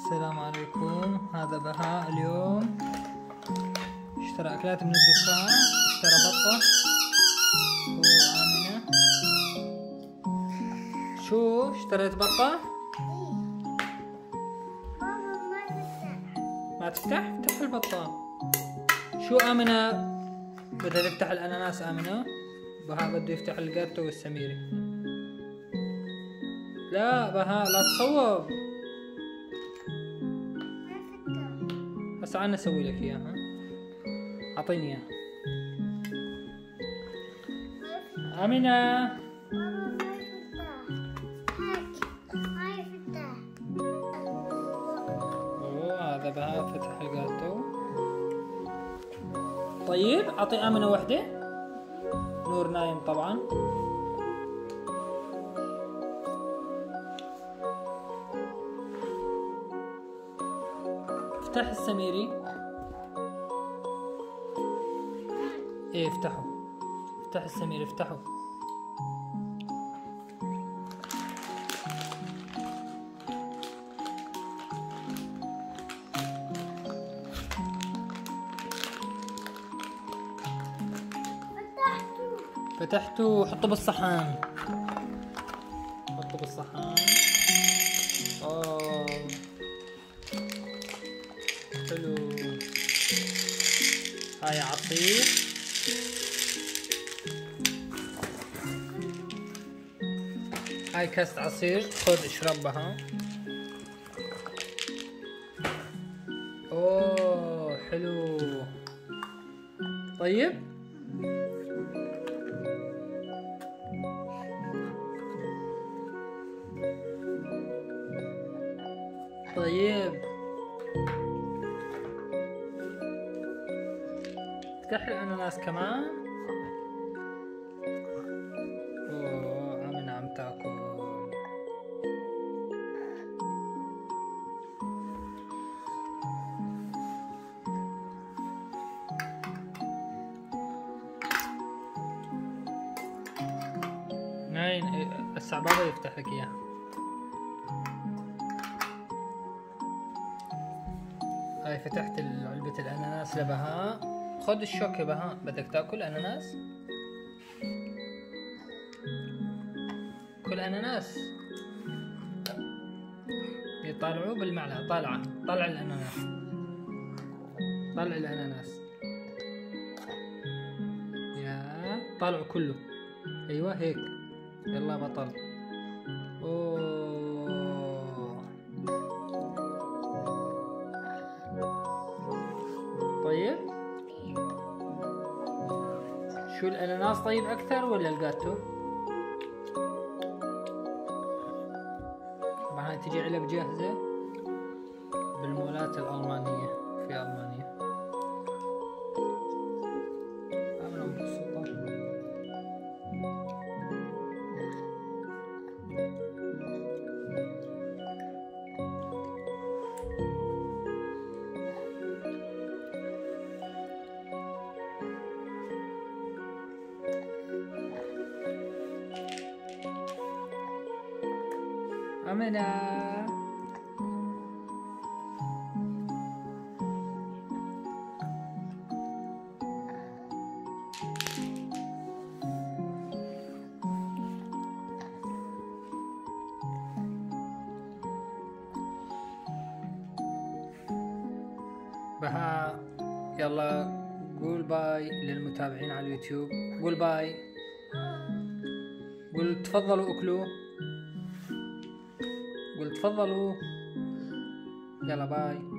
السلام عليكم. هذا بهاء اليوم اشترى أكلات من الدكان، اشترى بطة وآمنة. شو اشتريت بطة؟ ما تفتح؟ افتح البطة. شو آمنة بدها تفتح الأناناس؟ آمنة بهاء بده يفتح الجاتو والسميري. لا بهاء لا تصوب، هسه أنا أسوي لك إياها. أعطيني إياها آمنة. أوه هذا بهاء فتح الجاتو. طيب أعطي آمنة وحدة. نور نايم طبعا. افتح السميري. ايه افتحه، افتح السميري افتحه. فتحته. حطه بالصحن، حطه بالصحن. اوه حلو. هاي عصير، هاي كاسة عصير، خذ اشربها. اوه حلو. طيب طيب افتح الاناناس كمان. اوه آمنة عم تاكل. ناين هسه بابا يفتح لك اياها. هاي فتحت علبة الاناناس لبهاء. خذ الشوكة بهاء، بدك تاكل اناناس؟ كل اناناس. يطالعوه بالمعلقة. طالعة، طلع الاناناس، طلع الاناناس. يا طالعه كله. ايوه هيك. يلا بطل. اوه طيب شو الاناناس طيب اكثر ولا الجاتو؟ طبعا هاي تجي علب جاهزة بالمولات الألمانية في ألمانيا. آمنة مبسوطة. آمنة بهاء يلا قول باي للمتابعين على اليوتيوب. قول باي، قول تفضلوا اكلوا، قول تفضلوا. يلا باي.